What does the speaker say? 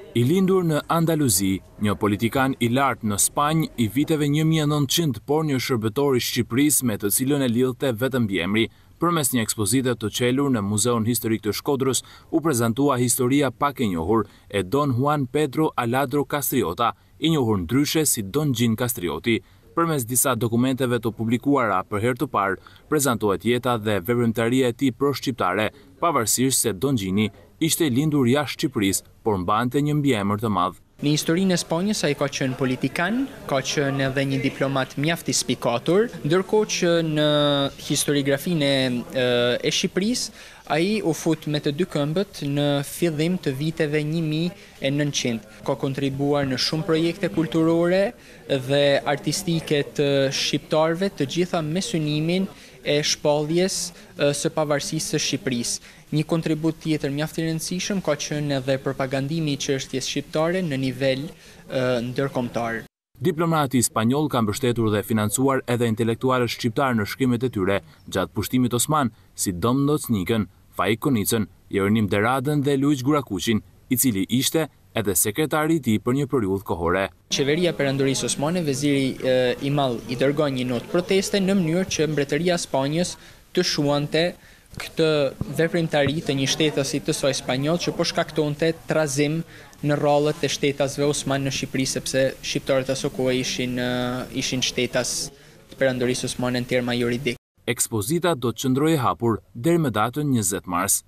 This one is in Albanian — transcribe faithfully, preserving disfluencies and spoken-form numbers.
I lindur në Andaluzi, një politikan i lartë në Spanjë i viteve një mijë e nëntëqind, por një shërbëtor i Shqipërisë me të cilën e lidhte vetëm biemri, përmes një ekspozite të qelur në Muzeun Historik të Shkodrës, u prezantua historia pak e njohur e Don Juan Pedro Aladro Castriota, i njohur ndryshe si Don Gjin Castrioti. Përmes disa dokumenteve të publikuara për herë të parë, prezantohet jeta dhe veprimtaria e tij pro-shqiptare, pavarësisht se Don Gjini ishte lindur jashtë Shqipërisë, por mbante një mbiemër të madh. Në historinë e Spanjës ai ka qenë politikan, ka qenë edhe një diplomat mjaft i spikatur, ndërkohë që në historiografinë e, e Shqipërisë ai u fut me të dy këmbët në fillim të viteve një mijë e nëntëqind. Ka kontribuar në shumë projekte kulturore dhe artistike të shqiptarëve, të gjitha me synimin e shpalljes së pavarësisë së Shqipërisë. Një kontribut tjetër mjaft i rëndësishëm ka qenë edhe propagandimi i çështjes shqiptare në nivel uh, ndërkombëtar. Diplomati spanjoll ka mbështetur dhe financuar edhe intelektualët shqiptar në shkrimet e tyre gjatë pushtimit osman, si Dom Nocnikën, Faik Konicën, Jeronim Deradën dhe Luiç Gurakuqin, i cili ishte edhe sekretari i tij për një periudhë kohore. Qeveria Perandorisë Osmane, veziri uh, i madh i dërgoi një notë proteste në mënyrë që mbretëria e Spanjës të shuante këtë veprimtari të një shtetësi të saj spanjoll që po shkaktonte trazim në rrallët e shtetasve Osman në Shqipëri, sepse shqiptarët asaj kohe ishin ishin shtetas të Perandorisë Osmane në terma juridik. Ekspozita do të qëndrojë hapur deri më datën njëzet mars.